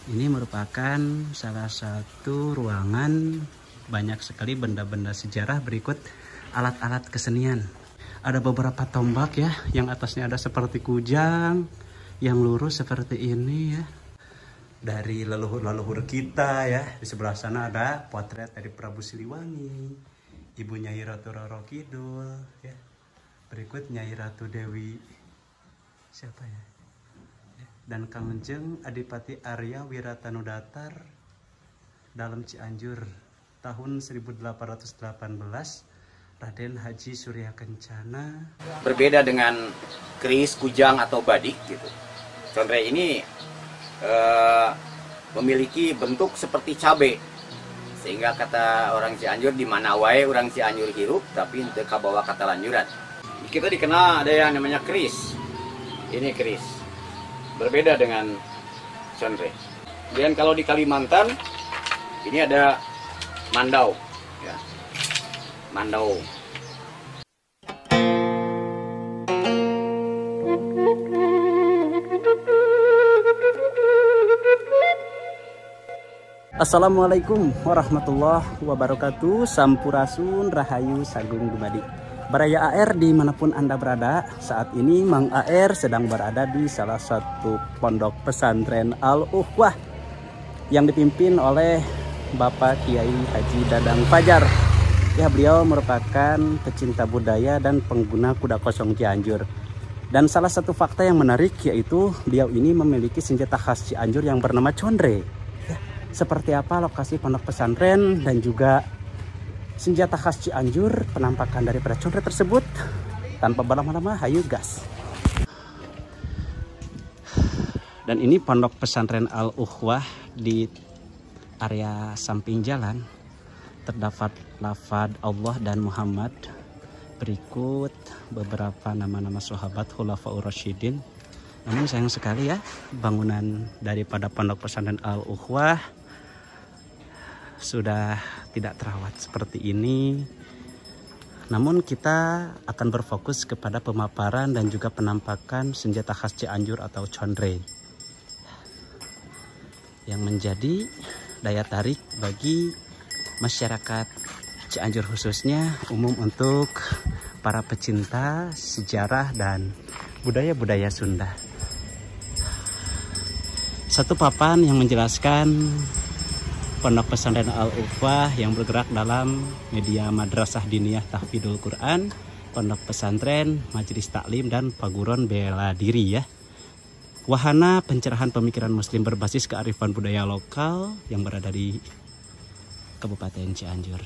Ini merupakan salah satu ruangan, banyak sekali benda-benda sejarah. Berikut alat-alat kesenian. Ada beberapa tombak ya, yang atasnya ada seperti kujang, yang lurus seperti ini ya. Dari leluhur-leluhur kita ya. Di sebelah sana ada potret dari Prabu Siliwangi, Ibu Nyai Ratu Roro Kidul ya. Berikut Nyai Ratu Dewi siapa ya? Dan Kangjeng Adipati Arya Wiratanudatar dalam Cianjur tahun 1818, Raden Haji Surya Kencana. Berbeda dengan keris, kujang atau badik gitu. Conre ini memiliki bentuk seperti cabai, sehingga kata orang Cianjur di mana wae orang Cianjur hirup tapi untuk kabawa kata lanjuran. Kita dikenal ada yang namanya keris. Ini keris. Berbeda dengan conre. Dan kalau di Kalimantan ini ada mandau ya. Mandau. Assalamualaikum warahmatullahi wabarakatuh. Sampurasun Rahayu Sagung Dumadi. Baraya AR dimanapun Anda berada. Saat ini Mang AR sedang berada di salah satu pondok pesantren Al-Ukhwah yang dipimpin oleh Bapak Kiai Haji Dadang Fajar. Ya, beliau merupakan pecinta budaya dan pengguna kuda kosong Cianjur. Dan salah satu fakta yang menarik yaitu beliau ini memiliki senjata khas Cianjur yang bernama conre. Seperti apa lokasi pondok pesantren dan juga senjata khas Cianjur, penampakan daripada conre tersebut. Tanpa berlama-lama, hayu gas. Dan ini pondok pesantren Al-Ukhwah di area samping jalan. Terdapat lafaz Allah dan Muhammad. Berikut beberapa nama-nama sahabat Khulafaur Rasyidin. Namun sayang sekali ya, bangunan daripada pondok pesantren Al-Ukhwah sudah tidak terawat seperti ini. Namun kita akan berfokus kepada pemaparan dan juga penampakan senjata khas Cianjur atau conre yang menjadi daya tarik bagi masyarakat Cianjur, khususnya umum untuk para pecinta sejarah dan budaya-budaya Sunda. Satu papan yang menjelaskan pondok pesantren Al-Ukhwah yang bergerak dalam media madrasah diniyah tahfidul Quran, pondok pesantren, majelis taklim, dan paguron bela diri ya. Wahana pencerahan pemikiran muslim berbasis kearifan budaya lokal yang berada di Kabupaten Cianjur.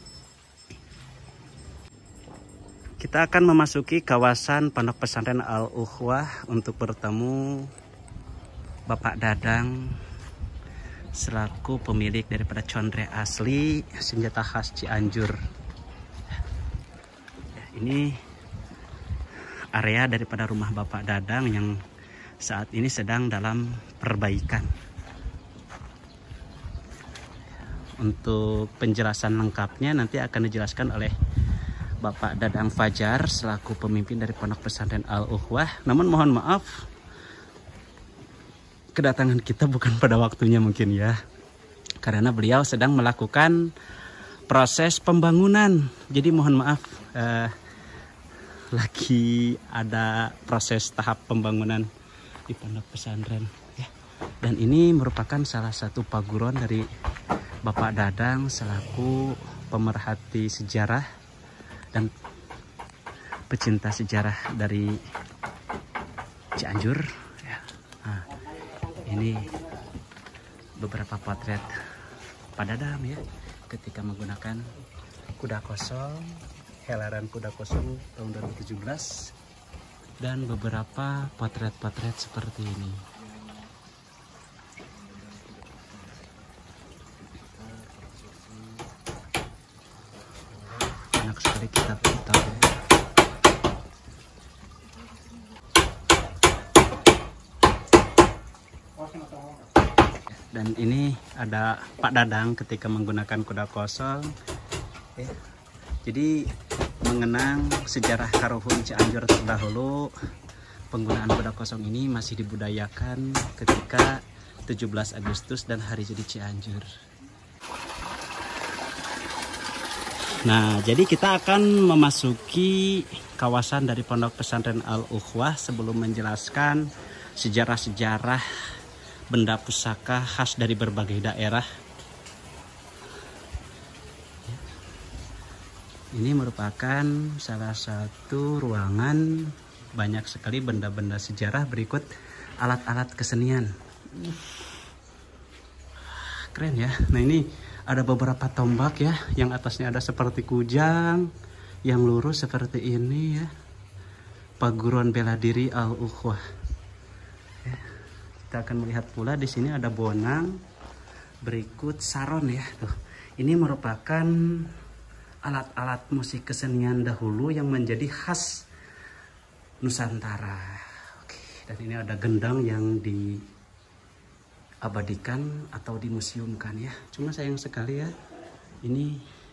Kita akan memasuki kawasan pondok pesantren Al-Ukhwah untuk bertemu Bapak Dadang selaku pemilik daripada conre asli senjata khas Cianjur. Ini area daripada rumah Bapak Dadang yang saat ini sedang dalam perbaikan. Untuk penjelasan lengkapnya nanti akan dijelaskan oleh Bapak Dadang Fajar selaku pemimpin dari pondok pesantren Al-Ukhwah. Namun mohon maaf, kedatangan kita bukan pada waktunya mungkin ya, karena beliau sedang melakukan proses pembangunan. Jadi mohon maaf, lagi ada proses tahap pembangunan di pondok pesantren ya. Dan ini merupakan salah satu paguron dari Bapak Dadang selaku pemerhati sejarah dan pecinta sejarah dari Cianjur ya. Nah, ini beberapa potret Pak Dadang ya ketika menggunakan kuda kosong, helaran kuda kosong tahun 2017, dan beberapa potret-potret seperti ini. Banyak sekali kita tahu. Dan ini ada Pak Dadang ketika menggunakan kuda kosong ya. Jadi mengenang sejarah Karuhun Cianjur terdahulu, penggunaan kuda kosong ini masih dibudayakan ketika 17 Agustus dan hari jadi Cianjur. Nah, jadi kita akan memasuki kawasan dari Pondok Pesantren Al-Ukhwah sebelum menjelaskan sejarah-sejarah benda pusaka khas dari berbagai daerah. Ini merupakan salah satu ruangan, banyak sekali benda-benda sejarah, berikut alat-alat kesenian. Keren ya. Nah, ini ada beberapa tombak ya, yang atasnya ada seperti kujang, yang lurus seperti ini ya. Paguron bela diri Al-Ukhwah. Ya. Kita akan melihat pula di sini ada bonang, berikut saron ya. Tuh. Ini merupakan alat-alat musik kesenian dahulu yang menjadi khas Nusantara. Oke, dan ini ada gendang yang diabadikan atau dimuseumkan ya. Cuma sayang sekali ya, ini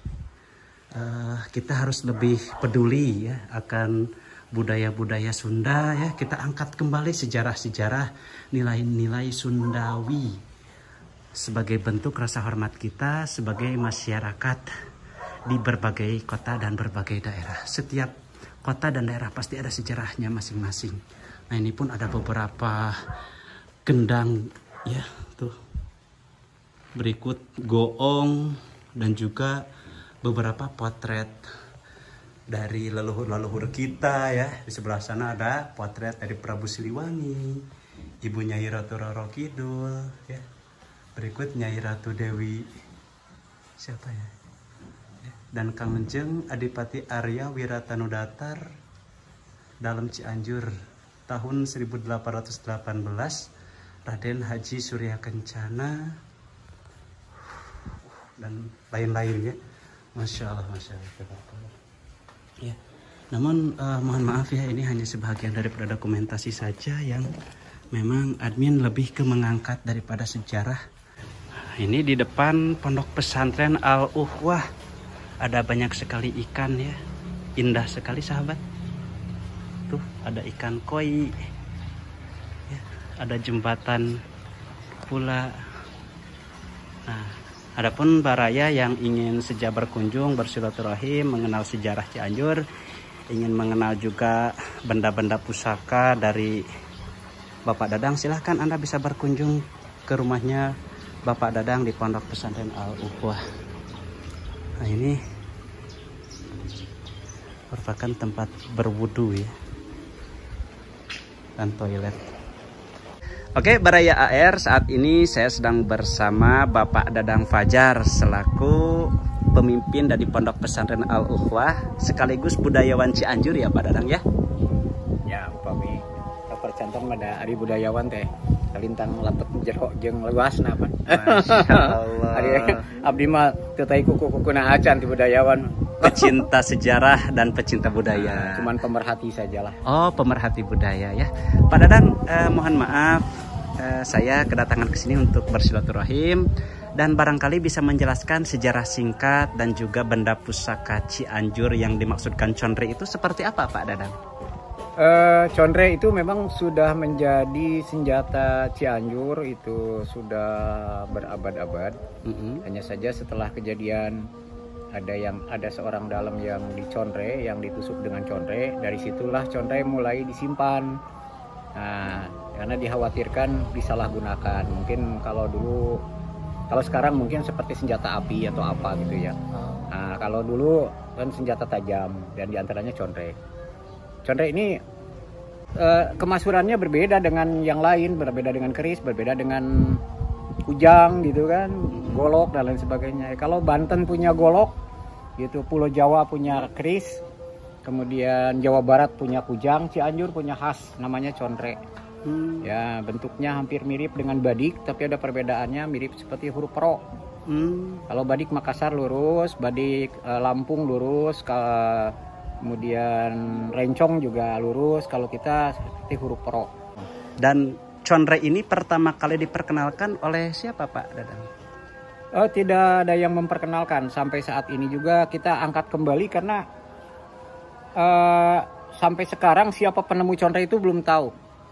kita harus lebih peduli ya akan budaya-budaya Sunda ya. Kita angkat kembali sejarah-sejarah, nilai-nilai Sundawi sebagai bentuk rasa hormat kita sebagai masyarakat di berbagai kota dan berbagai daerah. Setiap kota dan daerah pasti ada sejarahnya masing-masing. Nah, ini pun ada beberapa gendang ya tuh. Berikut goong dan juga beberapa potret dari leluhur-leluhur kita ya. Di sebelah sana ada potret dari Prabu Siliwangi, Ibu Nyai Ratu Roro Kidul ya. Berikut Nyai Ratu Dewi siapa ya? Dan Kangjeng Adipati Arya Wiratanudatar dalam Cianjur tahun 1818, Raden Haji Surya Kencana dan lain-lain ya. Masya Allah, Masya Allah ya. Namun mohon maaf ya, ini hanya sebagian daripada dokumentasi saja yang memang admin lebih ke mengangkat daripada sejarah. Nah, ini di depan Pondok Pesantren Al-Ukhwah ada banyak sekali ikan ya, indah sekali sahabat. Tuh ada ikan koi ya, ada jembatan pula. Nah, adapun baraya yang ingin saja berkunjung, bersilaturahim, mengenal sejarah Cianjur, ingin mengenal juga benda-benda pusaka dari Bapak Dadang, silahkan Anda bisa berkunjung ke rumahnya Bapak Dadang di Pondok Pesantren Al-Ukhwah. Nah, ini merupakan tempat berwudu ya, dan toilet. Oke, Baraya AR, saat ini saya sedang bersama Bapak Dadang Fajar selaku pemimpin dari Pondok Pesantren Al-Ukhwah sekaligus budayawan Cianjur ya Pak Dadang ya. Ya, upami percantan pada ari budayawan teh kalintang lapet jero jeung luasna apa. Masyaallah. Abdi mah teu tai kuku-kukuna acan ti budayawan. Pecinta sejarah dan pecinta budaya. Cuman pemerhati sajalah. Oh, pemerhati budaya ya. Pak Dadang, mohon maaf, saya kedatangan ke sini untuk bersilaturahim dan barangkali bisa menjelaskan sejarah singkat dan juga benda pusaka Cianjur yang dimaksudkan conre itu seperti apa Pak Dadang? Conre itu memang sudah menjadi senjata Cianjur, itu sudah berabad-abad. Hanya saja setelah kejadian ada seorang dalam yang diconre, yang ditusuk dengan conre, dari situlah conre mulai disimpan. Nah, karena dikhawatirkan disalahgunakan. Mungkin kalau sekarang mungkin seperti senjata api atau apa gitu ya. Nah, kalau dulu kan senjata tajam dan diantaranya conre. Conre ini kemasurannya berbeda dengan yang lain, berbeda dengan keris, berbeda dengan kujang gitu kan, golok dan lain sebagainya. Kalau Banten punya golok, gitu, Pulau Jawa punya keris, kemudian Jawa Barat punya kujang, Cianjur punya khas namanya conre. Ya, bentuknya hampir mirip dengan badik, tapi ada perbedaannya, mirip seperti huruf pro. Kalau badik Makassar lurus, badik Lampung lurus, kemudian rencong juga lurus, kalau kita seperti huruf pro. Dan conre ini pertama kali diperkenalkan oleh siapa Pak Dadang? Oh, tidak ada yang memperkenalkan. Sampai saat ini juga kita angkat kembali karena sampai sekarang siapa penemu conre itu belum tahu.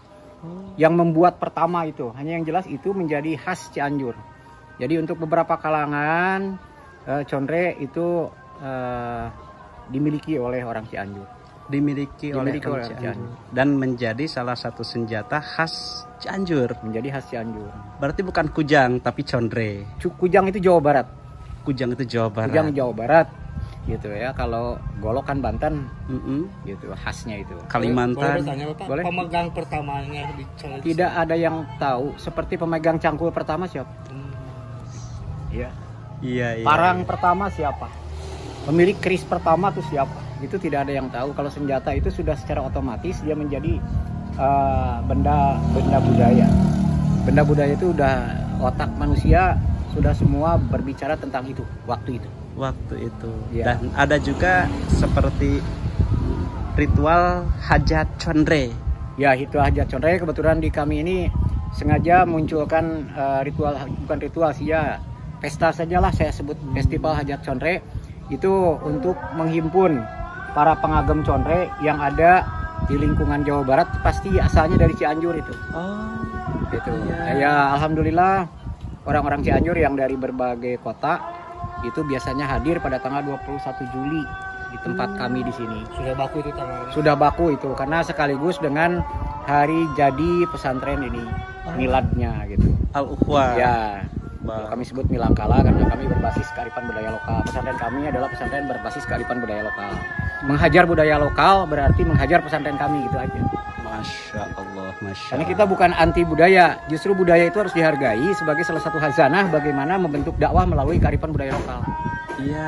yang membuat pertama itu. Hanya yang jelas itu menjadi khas Cianjur. Jadi untuk beberapa kalangan conre itu dimiliki oleh orang Cianjur. Dimiliki oleh orang Cianjur. Dan menjadi salah satu senjata khas Cianjur. Menjadi khas Cianjur. Berarti bukan kujang tapi conre. Kujang itu Jawa Barat. Kujang itu Jawa Barat. Kujang Jawa Barat. Gitu ya. Kalau golok kan Banten. Gitu khasnya itu. Kalimantan. Boleh bertanya Bapak, Boleh. pemegang pertamanya di Conre Tidak ada yang tahu. Seperti pemegang cangkul pertama siapa? Iya. Iya. Parang pertama siapa? Pemilik keris pertama itu siapa? Itu tidak ada yang tahu. Kalau senjata itu sudah secara otomatis dia menjadi benda budaya. Benda budaya itu udah otak manusia sudah semua berbicara tentang itu waktu itu. Waktu itu. Ya. Dan ada juga seperti ritual hajat conre. Ya, itu hajat conre. Kebetulan di kami ini sengaja munculkan ritual, bukan ritual sih ya, pesta sajalah saya sebut festival hajat conre. Itu untuk menghimpun para pengagum conre yang ada di lingkungan Jawa Barat, pasti asalnya dari Cianjur itu. Oh, Gitu. iya. Ya, alhamdulillah orang-orang Cianjur yang dari berbagai kota itu biasanya hadir pada tanggal 21 Juli di tempat kami di sini. sudah baku itu tanggalnya. Sudah baku itu karena sekaligus dengan hari jadi pesantren ini, miladnya gitu. Al-Ukhwah. Ya. Kami sebut Milangkala karena kami berbasis kearifan budaya lokal. Pesantren kami adalah pesantren berbasis kearifan budaya lokal. Menghajar budaya lokal berarti menghajar pesantren kami, gitu aja. Masya Allah, Masya Karena kita bukan anti budaya, justru budaya itu harus dihargai sebagai salah satu khazanah bagaimana membentuk dakwah melalui kearifan budaya lokal. Iya.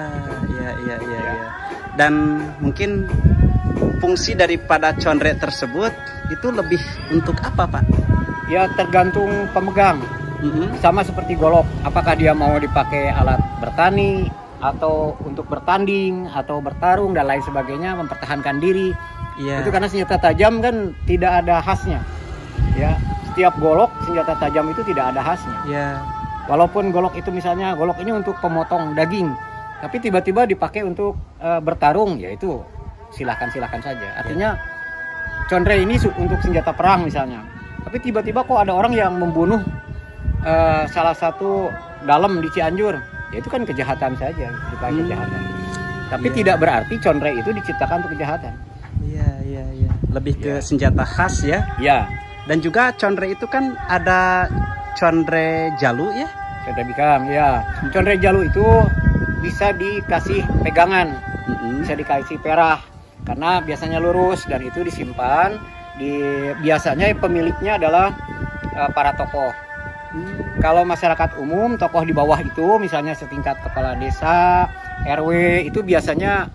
Dan mungkin fungsi daripada conre tersebut itu lebih untuk apa, Pak? Ya tergantung pemegang. Sama seperti golok, apakah dia mau dipakai alat bertani atau untuk bertanding atau bertarung dan lain sebagainya, mempertahankan diri. Iya. Itu karena senjata tajam kan tidak ada khasnya. Ya, setiap golok senjata tajam itu tidak ada khasnya. Iya. Walaupun golok itu misalnya golok ini untuk pemotong daging, tapi tiba-tiba dipakai untuk bertarung, ya itu silahkan saja. Artinya conre ini untuk senjata perang misalnya. Tapi tiba-tiba kok ada orang yang membunuh salah satu dalam di Cianjur, ya itu kan kejahatan saja, bukan kejahatan. Tapi tidak berarti conre itu diciptakan untuk kejahatan. Iya. Lebih ke senjata khas ya. Ya, Dan juga conre itu kan ada conre jalu ya. conre bikang, ya. Conre jalu itu bisa dikasih pegangan, bisa dikasih perah, karena biasanya lurus dan itu disimpan. Biasanya pemiliknya adalah para tokoh. Kalau masyarakat umum, tokoh di bawah itu misalnya setingkat kepala desa, RW itu biasanya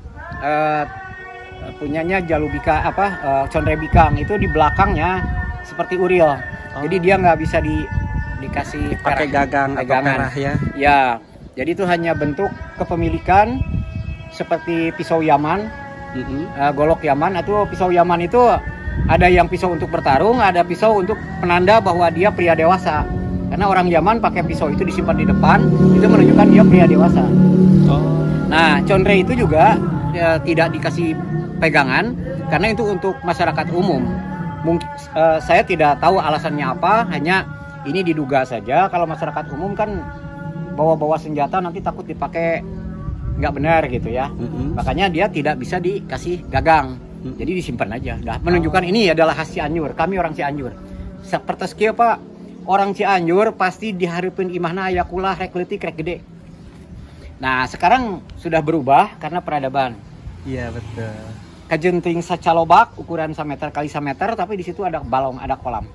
punyanya jalubika conre bikang itu di belakangnya seperti uril. Jadi dia nggak bisa dikasih Pakai gagang atau pegangan. perah ya. Ya, jadi itu hanya bentuk kepemilikan seperti pisau Yaman, golok Yaman atau pisau Yaman itu ada yang pisau untuk bertarung, ada pisau untuk penanda bahwa dia pria dewasa. Karena orang Yaman pakai pisau itu disimpan di depan, itu menunjukkan dia pria dewasa. Nah, conre itu juga tidak dikasih pegangan karena itu untuk masyarakat umum. Mungkin saya tidak tahu alasannya apa, hanya ini diduga saja. Kalau masyarakat umum kan bawa-bawa senjata nanti takut dipakai nggak benar gitu ya. Makanya dia tidak bisa dikasih gagang. Jadi disimpan aja. Dah menunjukkan ini adalah khas Cianjur. Kami orang Cianjur. Seperti sekian Pak, orang Cianjur pasti diharapin imahna ayakulah rek leutik rek gede. Nah, sekarang sudah berubah karena peradaban. Iya, betul. Kajenting sacalobak ukuran 1 meter kali 1 meter, tapi di situ ada balong, ada kolam.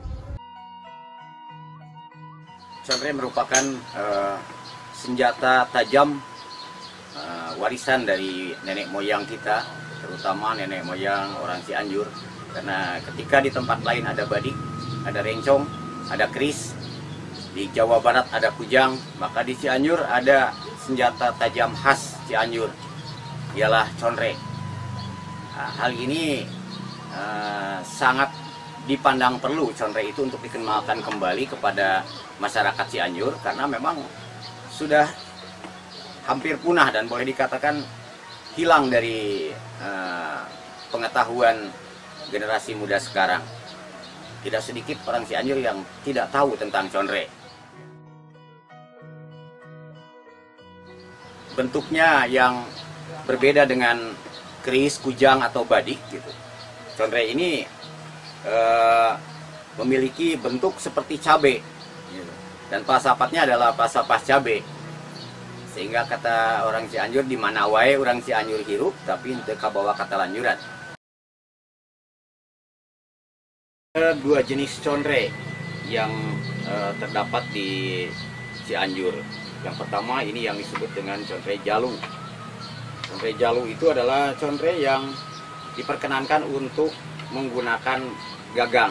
Conre merupakan senjata tajam warisan dari nenek moyang kita, terutama nenek moyang orang Cianjur. Karena ketika di tempat lain ada badik, ada rencong, ada keris, di Jawa Barat ada kujang, maka di Cianjur ada senjata tajam khas Cianjur, ialah conre. Nah, hal ini sangat dipandang perlu conre itu untuk dikenalkan kembali kepada masyarakat Cianjur, karena memang sudah hampir punah dan boleh dikatakan hilang dari pengetahuan generasi muda sekarang. tidak sedikit orang Cianjur yang tidak tahu tentang conre. Bentuknya yang berbeda dengan keris, kujang atau badik gitu. Conre ini memiliki bentuk seperti cabai gitu. Dan pasapatnya adalah pasapas cabai. Sehingga kata orang Cianjur, di mana wae orang Cianjur hirup tapi teu kabawa kata lanjuran. Dua jenis conre yang terdapat di Cianjur. Yang pertama ini yang disebut dengan conre jalu. Conre jalu itu adalah conre yang diperkenankan untuk menggunakan gagang.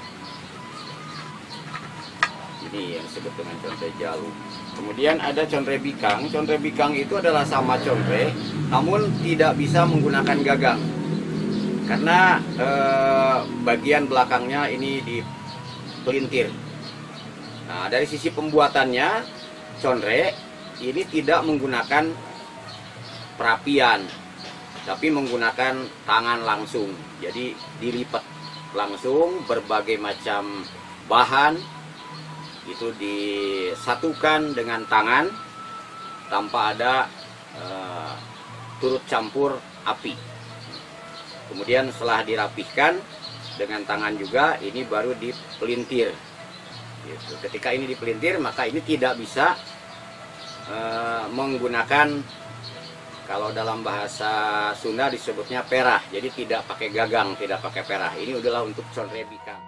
Ini yang disebut dengan conre jalu. Kemudian ada conre bikang. Conre bikang itu adalah sama conre, namun tidak bisa menggunakan gagang. Karena bagian belakangnya ini dipelintir. Nah, dari sisi pembuatannya, conre ini tidak menggunakan perapian, tapi menggunakan tangan langsung. Jadi dilipat langsung, berbagai macam bahan itu disatukan dengan tangan tanpa ada turut campur api. Kemudian setelah dirapihkan dengan tangan juga, ini baru dipelintir. Gitu. Ketika ini dipelintir, maka ini tidak bisa menggunakan, kalau dalam bahasa Sunda disebutnya perah. Jadi tidak pakai gagang, tidak pakai perah. Ini adalah untuk conre bikang.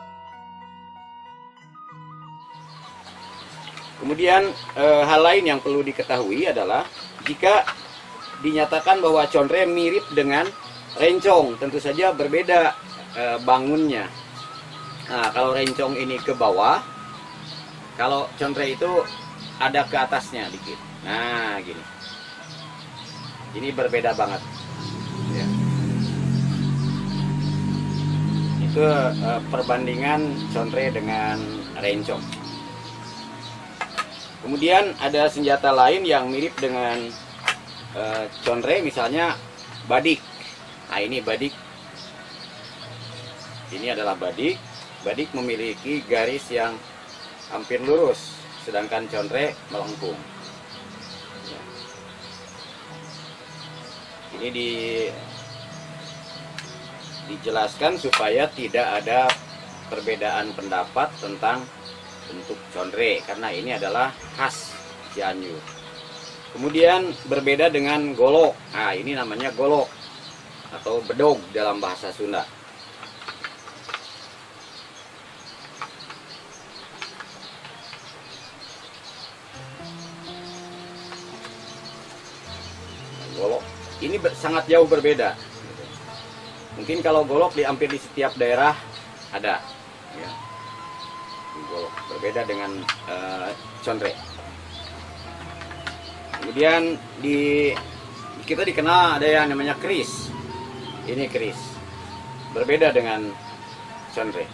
Kemudian hal lain yang perlu diketahui adalah jika dinyatakan bahwa conre mirip dengan rencong, tentu saja berbeda bangunnya. Nah, kalau rencong ini ke bawah, kalau conre itu ada ke atasnya dikit. Nah, gini. Ini berbeda banget. Ya. Itu perbandingan conre dengan rencong. Kemudian ada senjata lain yang mirip dengan conre, misalnya badik. Nah, ini badik. Ini adalah badik. Badik memiliki garis yang hampir lurus, sedangkan conre melengkung. Ini dijelaskan supaya tidak ada perbedaan pendapat tentang bentuk conre, karena ini adalah khas Cianjur. Kemudian berbeda dengan golok. Nah, ini namanya golok atau bedog dalam bahasa Sunda. Golok ini sangat jauh berbeda. Mungkin kalau golok hampir di setiap daerah ada, ya. Golok berbeda dengan conre. Kemudian kita dikenal ada yang namanya keris. Ini keris, berbeda dengan conre.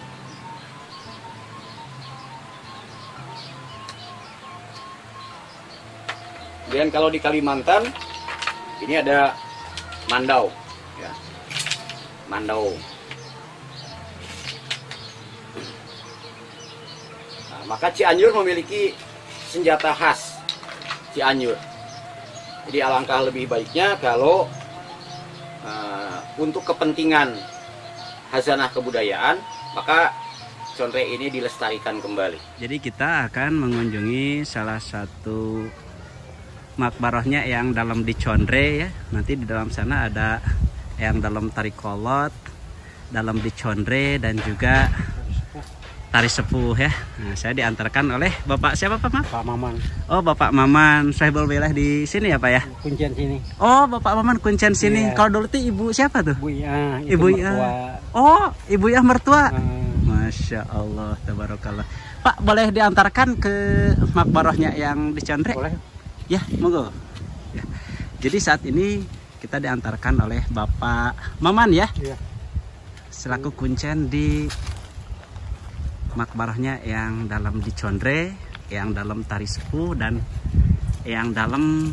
Kemudian kalau di Kalimantan ini ada mandau, ya. Mandau. Nah, maka Cianjur memiliki senjata khas Cianjur. Jadi alangkah lebih baiknya kalau untuk kepentingan khazanah kebudayaan, maka conre ini dilestarikan kembali. Jadi kita akan mengunjungi salah satu makbarahnya yang dalam di conre, ya. Nanti di dalam sana ada yang dalam tari kolot, dalam di conre, dan juga tari sepuh, ya. Nah, saya diantarkan oleh Bapak siapa, Pak? Pak Maman. Oh, Bapak Maman. Saya boleh di sini ya, Pak, ya? Kuncian sini. Oh, Bapak Maman kuncian sini. Iya. Kalau dulu tuh Ibu siapa tuh? Ibu ya. Ibu ya. Oh, Ibu ya mertua. Masya Allah, tabarakallah. Pak, boleh diantarkan ke makbarahnya yang di conre? Boleh. Ya, monggo. Ya. Jadi saat ini kita diantarkan oleh Bapak Maman, ya. Iya. Selaku kuncen di makbarahnya yang dalam di conre, yang dalam tari sepuh, dan yang dalam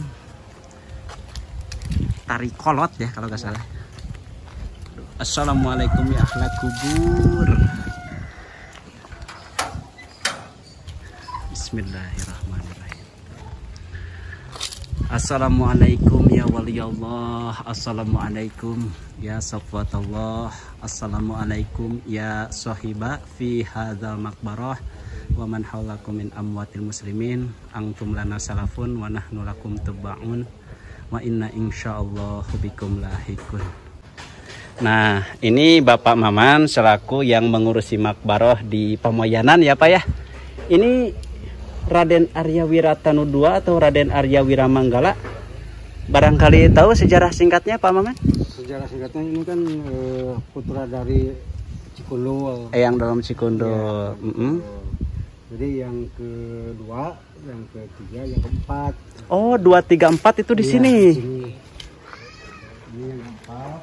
tari kolot, ya kalau nggak salah. Assalamualaikum ya ahla kubur. Bismillahirrahmanirrahim. Assalamualaikum ya waliyallah. Assalamualaikum ya safwatullah. Assalamualaikum ya sahiba fi hadzal maqbarah wa man haulakum min amwatil muslimin. Antum lana salafun wa nahnu lakum tabaun wa inna insyaallah bikum lahikun. Nah, ini Bapak Maman selaku yang mengurusi makbaroh di Pamoyanan ya Pak ya. Ini Raden Arya Wiratanu II atau Raden Arya Wiramanggala. Barangkali tahu sejarah singkatnya Pak Maman? Sejarah singkatnya ini kan putra dari Cikundo. Yang dalam Cikundo. Ya, jadi yang kedua, yang ketiga, yang keempat. Oh, 2, 3, 4 itu di sini. Ini yang keempat.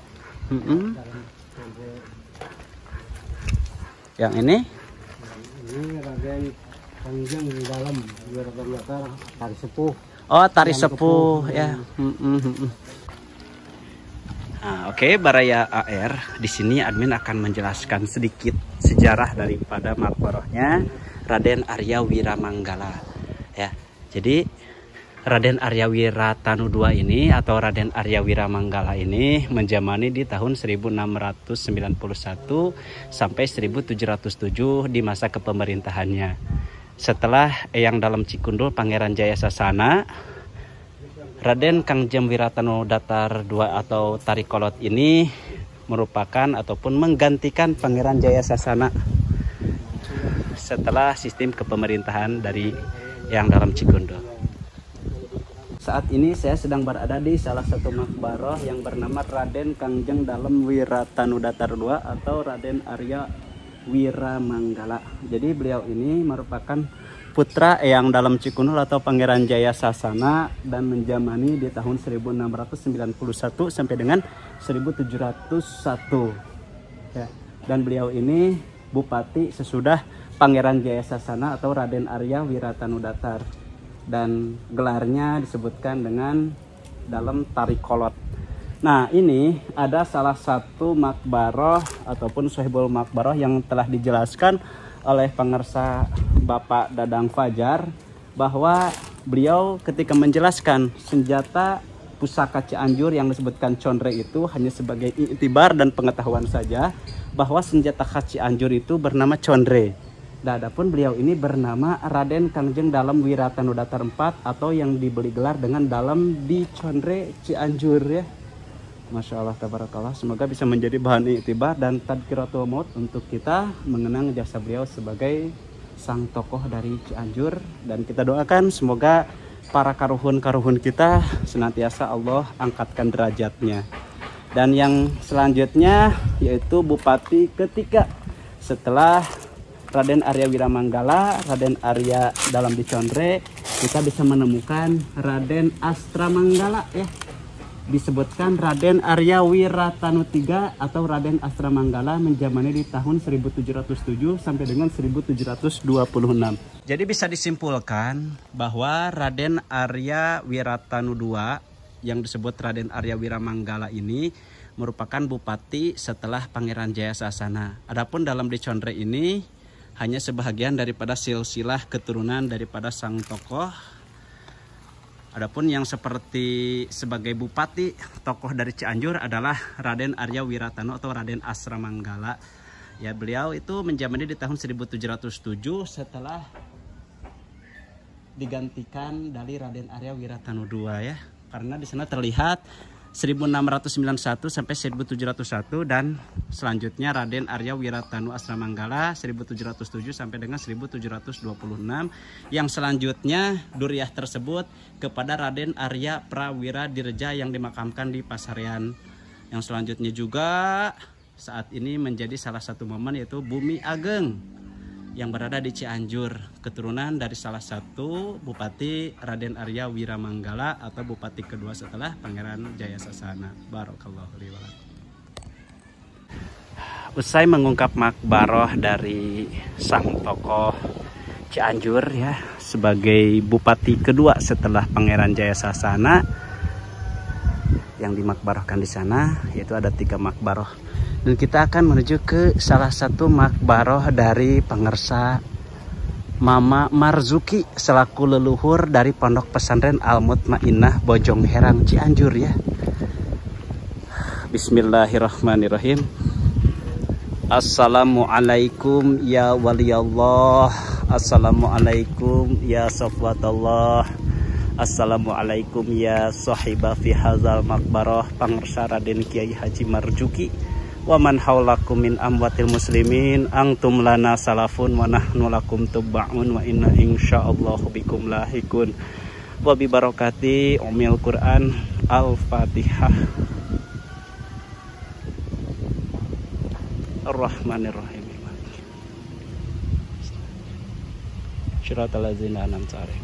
Yang ini? Ini Raden Kangjeng di dalam Wiratanudatar Tari Sepuh. Oh, Tari Sepuh ya. Nah, oke, Baraya AR di sini admin akan menjelaskan sedikit sejarah daripada makbarohnya Raden Arya Wiramanggala ya. Jadi Raden Arya Wiratanu II ini atau Raden Arya Wiramanggala ini menjamani di tahun 1691 sampai 1707 di masa kepemerintahannya. Setelah Eyang Dalam Cikundo Pangeran Jaya Sasana, Raden Kangjeng Wiratanu Datar II atau Tarikolot ini merupakan ataupun menggantikan Pangeran Jaya Sasana setelah sistem kepemerintahan dari Eyang Dalam Cikundo. Saat ini saya sedang berada di salah satu makbaroh yang bernama Raden Kangjeng Dalam Wiratanu Datar II atau Raden Arya Wiramanggala. Jadi beliau ini merupakan putra Eyang Dalam Cikundo atau Pangeran Jaya Sasana dan menjamani di tahun 1691 sampai dengan 1701. Ya. Dan beliau ini bupati sesudah Pangeran Jaya Sasana atau Raden Arya Wiratanu Datar. Dan gelarnya disebutkan dengan dalam Tarikolot. Nah, ini ada salah satu makbaroh ataupun sohibul makbaroh yang telah dijelaskan oleh pengarsa Bapak Dadang Fajar bahwa beliau ketika menjelaskan senjata pusaka Cianjur yang disebutkan Condre itu hanya sebagai iktibar dan pengetahuan saja bahwa senjata khas Cianjur itu bernama Condre. Nah, adapun beliau ini bernama Raden Kangjeng Dalam Wiratanu Datar IV atau yang diberi gelar dengan Dalam di Condre Cianjur ya. Masya Allah tabarakallah, semoga bisa menjadi bahan iktibar dan tadkiratul maut untuk kita mengenang jasa beliau sebagai sang tokoh dari Cianjur. Dan kita doakan semoga para karuhun-karuhun kita senantiasa Allah angkatkan derajatnya. Dan yang selanjutnya yaitu Bupati ketiga setelah Raden Arya Wiramanggala, Raden Arya Dalam di Condre, kita bisa menemukan Raden Astramanggala ya. Disebutkan Raden Arya Wiratanu III atau Raden Astramanggala menjamani di tahun 1707 sampai dengan 1726. Jadi bisa disimpulkan bahwa Raden Arya Wiratanu II yang disebut Raden Arya Wiramanggala ini merupakan bupati setelah Pangeran Jaya Sasana. Adapun Dalam di Condre ini hanya sebahagian daripada silsilah keturunan daripada sang tokoh. Adapun yang seperti sebagai bupati tokoh dari Cianjur adalah Raden Arya Wiratanu atau Raden Astramanggala. Ya, beliau itu menjamani di tahun 1707 setelah digantikan dari Raden Arya Wiratanu II ya. Karena di sana terlihat 1691 sampai 1701 dan selanjutnya Raden Arya Wiratanu Astramanggala 1707 sampai dengan 1726. Yang selanjutnya Duriah tersebut kepada Raden Arya Prawira Dirja yang dimakamkan di Pasarian. Yang selanjutnya juga saat ini menjadi salah satu momen yaitu Bumi Ageng yang berada di Cianjur, keturunan dari salah satu Bupati Raden Arya Wiramanggala atau Bupati kedua setelah Pangeran Jaya Sasana. Barakallahu li wa lakum. Usai mengungkap makbaroh dari sang tokoh Cianjur ya sebagai Bupati kedua setelah Pangeran Jaya Sasana yang dimakbarohkan di sana, yaitu ada 3 makbaroh. Dan kita akan menuju ke salah satu makbaroh dari pengersa Mama Marzuki selaku leluhur dari Pondok Pesantren Al Mutmainnah Bojong Herang Cianjur ya. Bismillahirrahmanirrahim. Assalamualaikum ya waliyallah. Assalamualaikum ya safwatallah. Assalamualaikum ya sahiba fi hazal makbarah Pangersa Raden Kiai Haji Marzuki wa man haulakum min amwatil muslimin antum lana salafun wa nahnu lakum tubba'un wa inna insyaallah bikum lahikun wa bi barakati umil Quran al-Fatihah. Ar-Rahmanir-Rahim. Syiratal ladzina an'amta 'alaihim.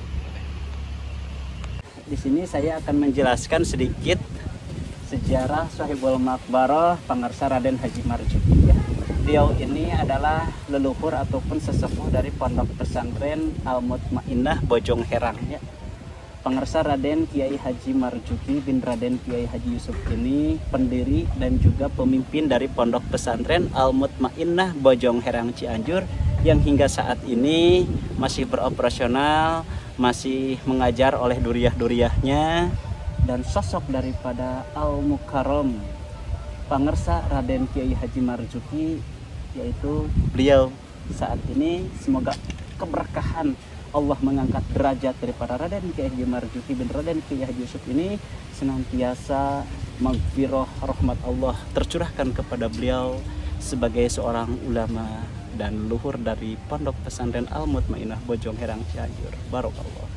Di sini saya akan menjelaskan sedikit sejarah Sohibul Makbarah Pangersa Raden Haji Marzuki ya. Beliau ini adalah leluhur ataupun sesepuh dari Pondok Pesantren Al Mutmainnah Bojong Herang ya. Pangersa Raden Kiai Haji Marzuki bin Raden Kiai Haji Yusuf ini pendiri dan juga pemimpin dari Pondok Pesantren Al Mutmainnah Bojong Herang Cianjur yang hingga saat ini masih beroperasional, masih mengajar oleh duriah-duriahnya, dan sosok daripada Al-Mukarram Pangersa Raden Kiai Haji Marzuki, yaitu beliau saat ini semoga keberkahan Allah mengangkat derajat daripada Raden Kiai Haji Marzuki bin Raden Kiai Haji Yusuf ini senantiasa maghfirah rahmat Allah tercurahkan kepada beliau sebagai seorang ulama dan luhur dari Pondok Pesantren Al Mutmainnah Bojong Herang Cianjur. Barakallah.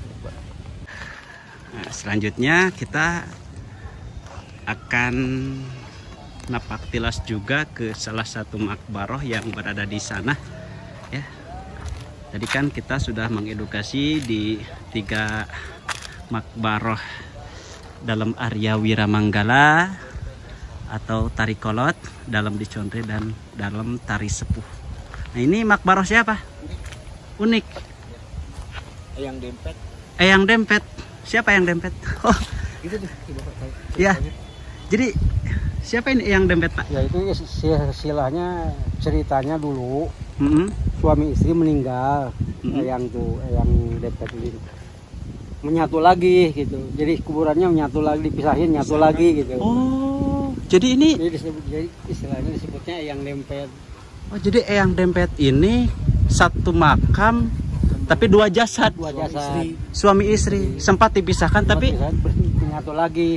Nah, selanjutnya kita akan napak tilas juga ke salah satu makbaroh yang berada di sana ya. Tadi kan kita sudah mengedukasi di 3 makbaroh dalam Arya Wiramanggala atau tari kolot, dalam dicontre dan dalam tari sepuh. Nah, ini makbaroh siapa? Unik. Eyang Dempet. Eyang Dempet. Siapa yang dempet? Oh, Itu ya. Jadi siapa ini Eyang Dempet, Pak? Ya itu istilahnya ceritanya dulu Mm-hmm. suami istri meninggal, yang dempet ini menyatu lagi gitu. Jadi kuburannya menyatu lagi, dipisahin nyatu lagi gitu. Oh, jadi ini Jadi istilahnya disebutnya yang dempet. oh, jadi Eyang Dempet ini satu makam tapi 2 jasad. Dua jasad. Suami istri sempat dipisahkan tapi menyatu lagi.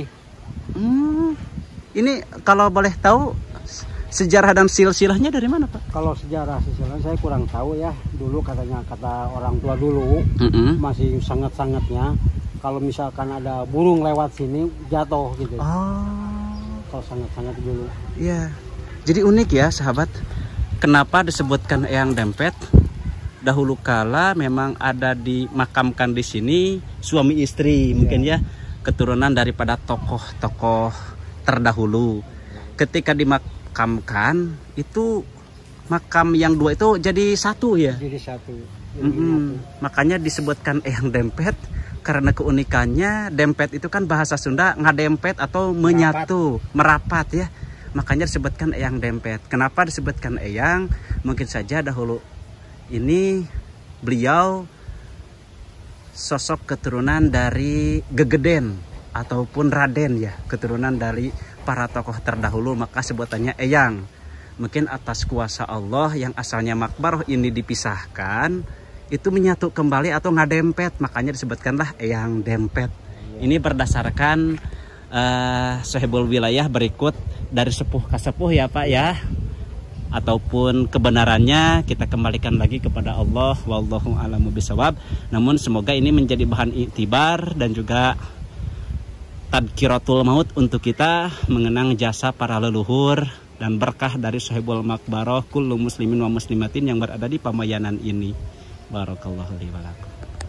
Ini kalau boleh tahu sejarah dan silsilahnya dari mana, Pak? Kalau sejarah saya kurang tahu ya. Dulu kata orang tua dulu masih sangat-sangatnya kalau misalkan ada burung lewat sini jatuh gitu. Oh, Kalau sangat-sangat dulu. iya. Jadi unik ya, sahabat. Kenapa disebutkan Eyang Dempet? Dahulu kala memang ada dimakamkan di sini suami istri, mungkin ya keturunan daripada tokoh-tokoh terdahulu. Ketika dimakamkan itu makam yang 2 itu jadi 1 ya. Jadi satu. Makanya disebutkan Eyang Dempet karena keunikannya dempet itu kan bahasa Sunda ngadempet atau menyatu, merapat ya. Makanya disebutkan Eyang Dempet. Kenapa disebutkan Eyang? Mungkin saja dahulu ini beliau sosok keturunan dari Gegeden ataupun Raden ya, keturunan dari para tokoh terdahulu, maka sebutannya Eyang. Mungkin atas kuasa Allah yang asalnya makbaroh ini dipisahkan, itu menyatu kembali atau ngadempet, makanya disebutkanlah Eyang Dempet. Ini berdasarkan Sohibul Wilayah berikut dari sepuh ke sepuh ya Pak ya. Ataupun kebenarannya kita kembalikan lagi kepada Allah, wallahu a'lamu bishawab. Namun semoga ini menjadi bahan iktibar dan juga tadkiratul maut untuk kita mengenang jasa para leluhur dan berkah dari Sohibul Makbarah kullu muslimin wa muslimatin yang berada di pamayanan ini. Barakallahu li wa lakum.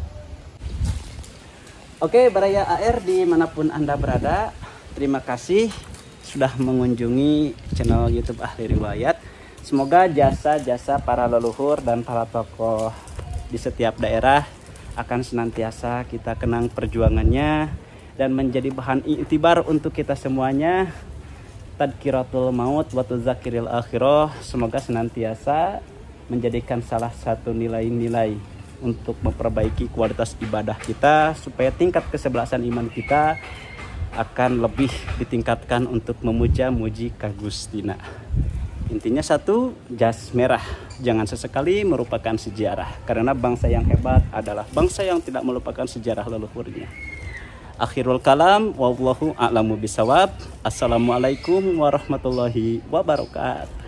Oke, Baraya AR dimanapun Anda berada, terima kasih sudah mengunjungi channel YouTube Ahli Riwayat. Semoga jasa-jasa para leluhur dan para tokoh di setiap daerah akan senantiasa kita kenang perjuangannya dan menjadi bahan iktibar untuk kita semuanya. Tadkiratul maut wa tuzakiril akhirah. Semoga senantiasa menjadikan salah satu nilai-nilai untuk memperbaiki kualitas ibadah kita supaya tingkat kesebelasan iman kita akan lebih ditingkatkan untuk memuja-muji Ka Gustina. Intinya satu, jas merah jangan sesekali merupakan sejarah, karena bangsa yang hebat adalah bangsa yang tidak melupakan sejarah leluhurnya. Akhirul kalam, wallahu a'lamu bisawab. Assalamualaikum warahmatullahi wabarakatuh.